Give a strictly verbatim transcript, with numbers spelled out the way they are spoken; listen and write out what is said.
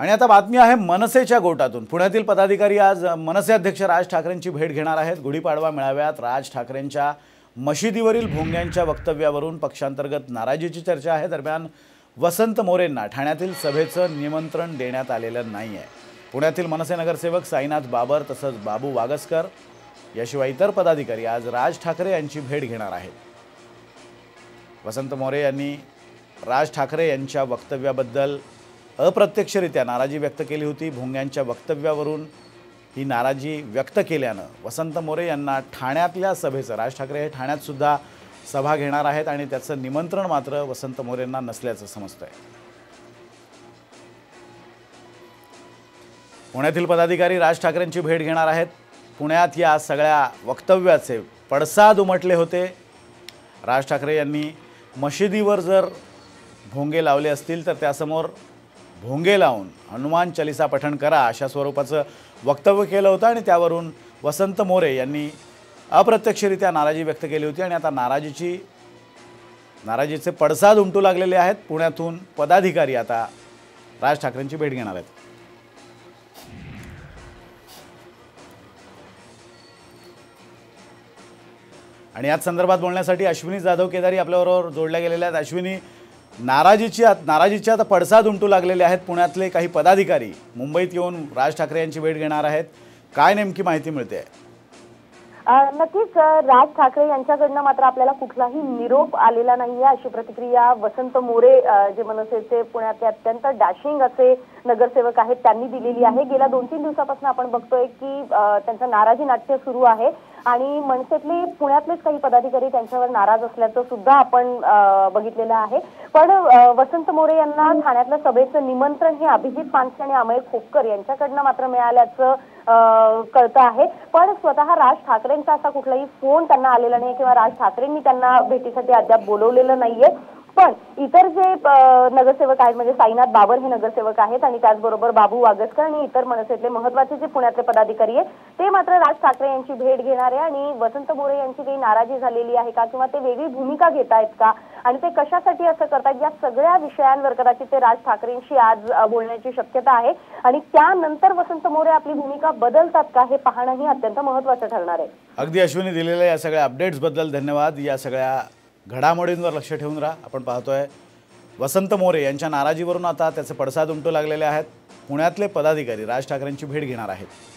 आणि आता बातमी आहे मनसेच्या गोटातून। पुण्यातील पदाधिकारी आज मनसे अध्यक्ष राज ठाकरेंची भेट घेणार आहेत। गुढीपाडवा मेळाव्यात राज ठाकरेंच्या मशिदीवरील भोंग्यांच्या वक्तव्यावरून पक्षांतर्गत नाराजीची चर्चा आहे। दरम्यान वसंत मोरेंना ठाण्यातील सभेचं निमंत्रण देण्यात आलेलं नाही आहे। पुण्यातील मनसे नगरसेवक साईनाथ बाबर तसंच बाबू वागसकर याशिवाय इतर पदाधिकारी आज राज ठाकरे यांची भेट घेणार आहेत। वसंत मोरे यांनी राज ठाकरे यांच्या वक्तव्याबद्दल अप्रत्यक्षरित्या नाराजी व्यक्त केली होती। भोंग्यांच्या वक्तव्यावरून ही नाराजी व्यक्त केल्यानं वसंत मोरे यांना ठाण्यातल्या सभेचं, राज ठाकरे हे ठाण्यात सुद्धा सभा घेणार आहेत आणि त्याचं निमंत्रण मात्र वसंत मोरेंना नसल्याचं समजतंय। पुण्यातील पदाधिकारी राज ठाकरेंची भेट घेणार आहेत। पुण्यात या सगळ्या वक्तव्याचे पडसाद उमटले होते। राज ठाकरे यांनी मशिदीवर जर भोंगे लावले असतील तर त्यासमोर भोंगे लावून हनुमान चालीसा पठण करा अशा स्वरूपाचं वक्तव्य केलं होतं आणि त्यावरून वसंत मोरे यांनी अप्रत्यक्षरित्या नाराजी व्यक्त केली होती आणि आता नाराजीची नाराजीचे पडसाद उमटू लागलेले आहेत। पुण्यातून पदाधिकारी आता राज ठाकरेंची भेट घेणार आहेत। आणि याच संदर्भात बोलण्यासाठी अश्विनी जाधव केदारी आपल्याबरोबर जोडल्या गेलेल्या आहेत। अश्विनी, नाराजीची नाराजीचे आता पडसाद उमटू लागलेले आहेत। पुण्यातले काही पदाधिकारी मुंबईत येऊन राज ठाकरे यांची भेट घेणार आहेत। काय नेमकी माहिती मिळते? नक्कीच राज ठाकरे यांच्याकडनं मात्र आपल्याला कुठलाही निरोप आलेला नाहीये अशी प्रतिक्रिया वसंत मोरे जे मनसेचे पुण्यातले अत्यंत डॅशिंग असे नगरसेवक आहेत त्यांनी दिलेली आहे। गेल्या दोन तीन दिवसापासून आपण बघतोय की त्यांचं नाराजी नाट्य सुरू आहे आणि मनसेतले पुण्यातलेच काही पदाधिकारी त्यांच्यावर नाराज असल्याचं सुद्धा आपण बघितलेलं आहे। पण वसंत मोरे यांना ठाण्यातल्या सभेचं निमंत्रण हे अभिजित पानसे आणि अमय खोपकर यांच्याकडनं मात्र मिळाल्याचं कळतं आहे। पण स्वतः राज ठाकरेंचा असा कुठलाही फोन त्यांना आलेला नाही किंवा राज ठाकरेंनी त्यांना भेटीसाठी अद्याप बोलवलेलं नाहीये। पण इतर जे नगरसेवक आहेत म्हणजे साईनाथ बाबर हे नगरसेवक आहेत आणि त्याचबरोबर बाबू वागसकर आणि इतर मनसेतले महत्त्वाचे जे पुण्यातले पदाधिकारी आहेत ते मात्र राज ठाकरे यांची भेट घेणार आहे। आणि वसंत मोरे यांची काही नाराजी झालेली आहे का किंवा ते वेगळी भूमिका घेत आहेत का आणि ते कशासाठी असं करतात या सगळ्या विषयांवर कदाचित ते राज ठाकरेंशी आज बोलण्याची शक्यता आहे आणि त्यानंतर वसंत मोरे आपली भूमिका बदलतात का हे पाहणंही अत्यंत महत्त्वाचं ठरणार आहे। अगदी अश्विनी, दिलेल्या या सगळ्या अपडेट्स बद्दल धन्यवाद। या सगळ्या घडामोडींवर लक्ष ठेवून राहा। आपण पाहतोय वसंत मोरे यांच्या नाराजीवरून आता त्याचे पडसाद उमटू लागलेले आहेत। पुण्यातले पदाधिकारी राज ठाकरेंची भेट घेणार आहेत।